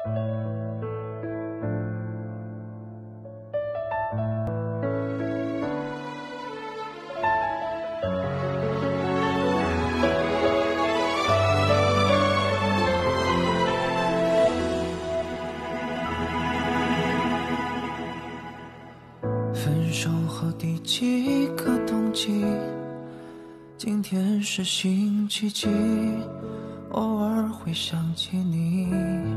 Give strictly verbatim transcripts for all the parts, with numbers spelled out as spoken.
分手后第几个冬季？今天是星期几？偶尔会想起你。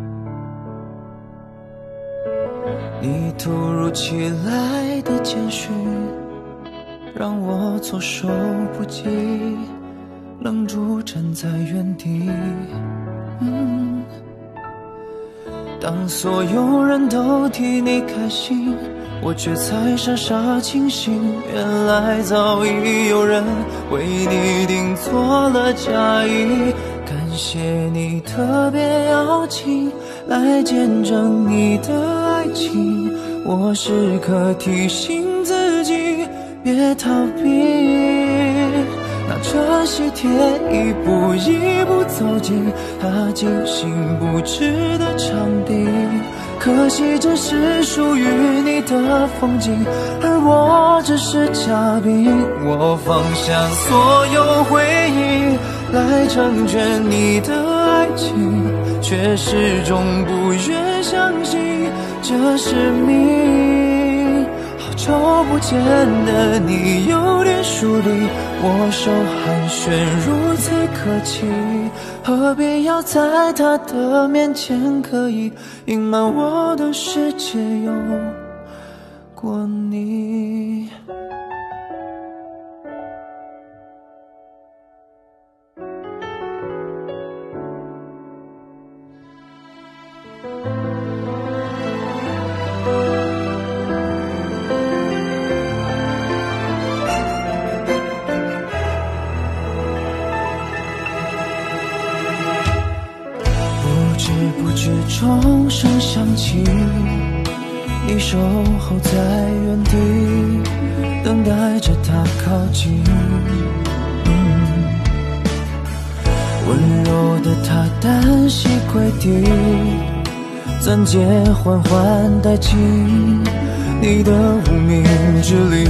你突如其来的简讯，让我措手不及，愣住站在原地。嗯，当所有人都替你开心，我却才傻傻清醒，原来早已有人为你订做了嫁衣。感谢你特别邀请来见证你的爱情，我时刻提醒自己别逃避。拿着喜帖一步一步走进他精心布置的场地，可惜这是属于你的风景，而我只是嘉宾。我放下所有回忆来成全你的爱情，却始终不愿相信这是命。好久不见的你有点疏离，握手寒暄如此客气，何必要在他的面前刻意隐瞒我的世界有过你。不知钟声响起，你守候在原地，等待着他靠近。嗯，温柔的他单膝跪地，钻戒缓缓戴进你的无名指里。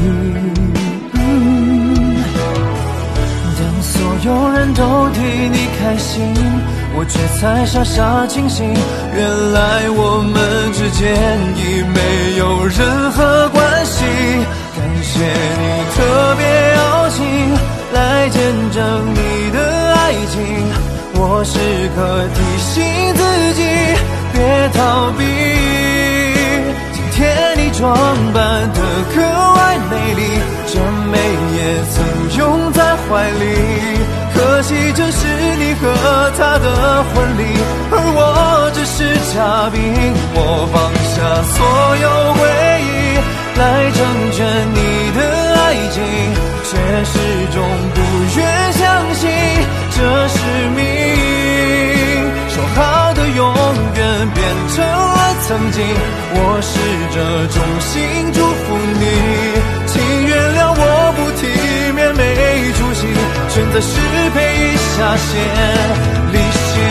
嗯，当所有人都替你开心，我却才傻傻清醒，原来我们之间已没有任何关系。感谢你特别邀请来见证你的爱情，我时刻提醒自己别逃避。今天你装扮得格外美丽，这美也曾拥在怀里，可惜这是你和他的婚礼，而我只是嘉宾。我放下所有回忆来成全你的爱情，却始终不愿相信这是命。说好的永远变成了曾经，我试着衷心祝福你，请原谅我不体面没出息，选择失陪一下先离席。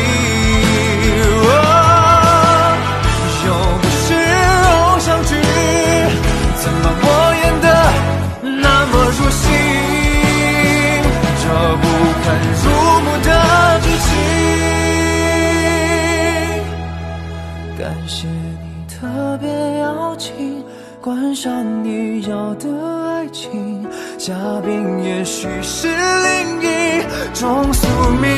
哦，又不是偶像剧，怎么我演得那么入戏？这不堪入目的剧情。感谢你特别邀请，观赏你要的爱情，嘉宾也许是另一种宿命。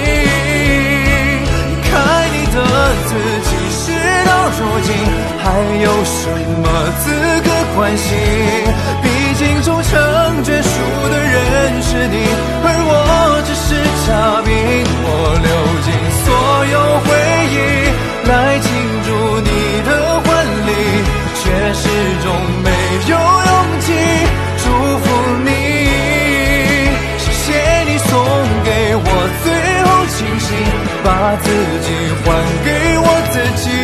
看你的自己事到如今，还有什么资格关心？毕竟终成眷属的人是你，而我只是嘉宾。我流尽所有回忆来庆祝你的婚礼，却始终没有勇气祝福你。谢谢你送给我最后清醒，把自己还给我自己。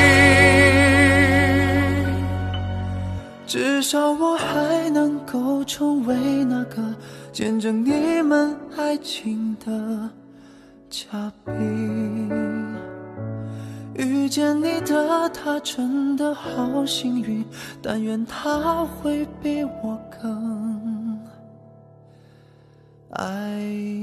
至少我还能够成为那个见证你们爱情的嘉宾。 遇见你的他真的好幸运，但愿他会比我更爱